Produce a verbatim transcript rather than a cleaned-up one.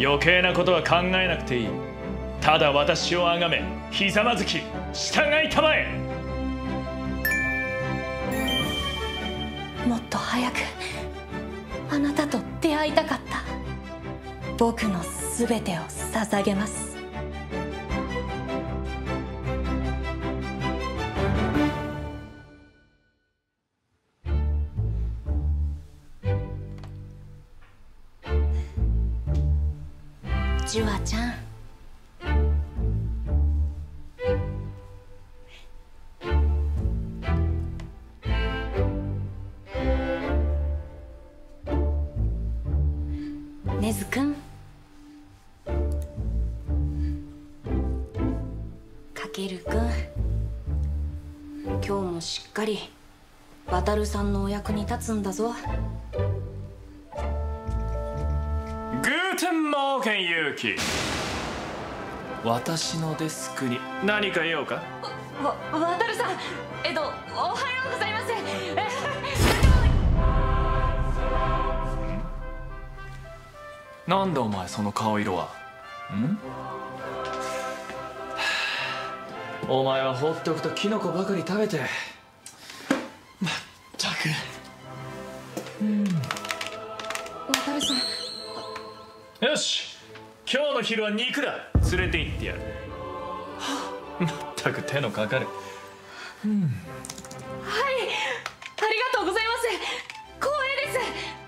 余計なことは考えなくていい。ただ私を崇め、ひざまずき、従いたまえ。 もっと早くあなたと出会いたかった。僕のすべてを捧げます。ジュアちゃん、ネズくん、カケルくん、今日もしっかりワタルさんのお役に立つんだぞ。 グーテンモーゲンユウキ。私のデスクに何か用か？ わ、ワタルさん、えっと、おはようございます。 なんだお前その顔色は。ん？お前は放っておくとキノコばかり食べて。まったく。うん。 ワタルさん。 よし、今日の昼は肉だ。連れて行ってやる。まったく手のかかる。うん。 はい、ありがとうございます。光栄です。